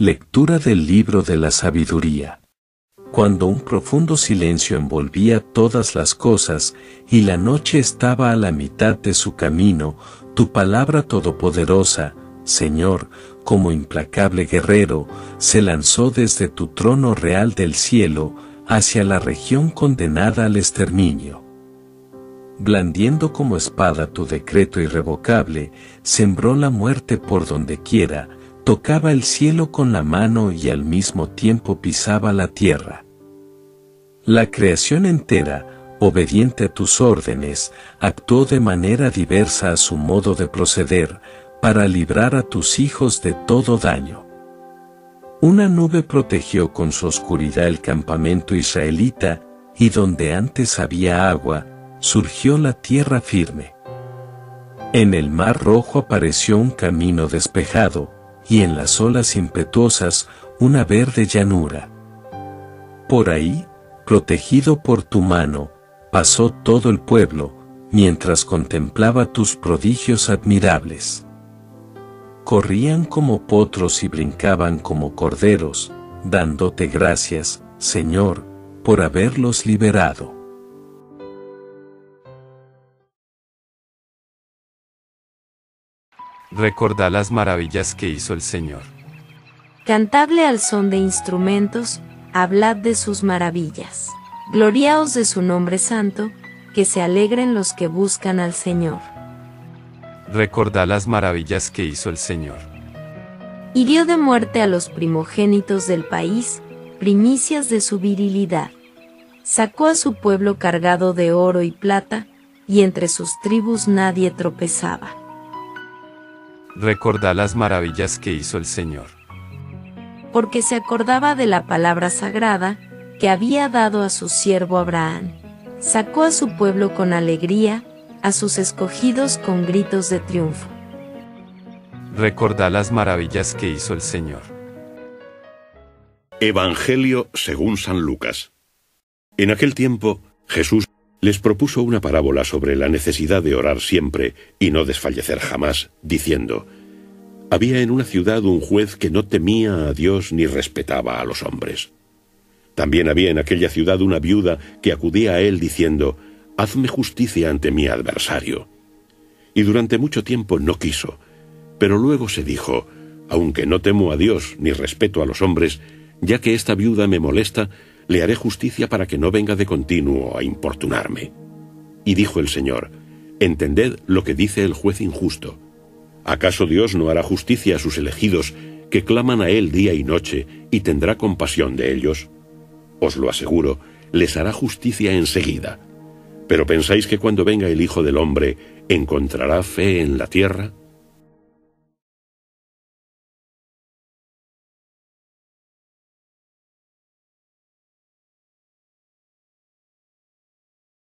Lectura del libro de la sabiduría. Cuando un profundo silencio envolvía todas las cosas, y la noche estaba a la mitad de su camino, tu palabra todopoderosa, Señor, como implacable guerrero, se lanzó desde tu trono real del cielo, hacia la región condenada al exterminio. Blandiendo como espada tu decreto irrevocable, sembró la muerte por donde quiera, tocaba el cielo con la mano y al mismo tiempo pisaba la tierra. La creación entera, obediente a tus órdenes, actuó de manera diversa a su modo de proceder, para librar a tus hijos de todo daño. Una nube protegió con su oscuridad el campamento israelita, y donde antes había agua, surgió la tierra firme. En el mar rojo apareció un camino despejado, y en las olas impetuosas, una verde llanura. Por ahí, protegido por tu mano, pasó todo el pueblo, mientras contemplaba tus prodigios admirables. Corrían como potros y brincaban como corderos, dándote gracias, Señor, por haberlos liberado. Recordad las maravillas que hizo el Señor. Cantadle al son de instrumentos, hablad de sus maravillas. Gloriaos de su nombre santo, que se alegren los que buscan al Señor. Recordad las maravillas que hizo el Señor. Hirió de muerte a los primogénitos del país, primicias de su virilidad. Sacó a su pueblo cargado de oro y plata, y entre sus tribus nadie tropezaba. Recordad las maravillas que hizo el Señor. Porque se acordaba de la palabra sagrada que había dado a su siervo Abraham. Sacó a su pueblo con alegría, a sus escogidos con gritos de triunfo. Recordad las maravillas que hizo el Señor. Evangelio según San Lucas. En aquel tiempo, Jesús les propuso una parábola sobre la necesidad de orar siempre y no desfallecer jamás, diciendo: había en una ciudad un juez que no temía a Dios ni respetaba a los hombres. También había en aquella ciudad una viuda que acudía a él diciendo: hazme justicia ante mi adversario. Y durante mucho tiempo no quiso, pero luego se dijo: aunque no temo a Dios ni respeto a los hombres, ya que esta viuda me molesta, le haré justicia para que no venga de continuo a importunarme. Y dijo el Señor: entended lo que dice el juez injusto. ¿Acaso Dios no hará justicia a sus elegidos, que claman a Él día y noche, y tendrá compasión de ellos? Os lo aseguro, les hará justicia enseguida. ¿Pero pensáis que cuando venga el Hijo del Hombre, encontrará fe en la tierra?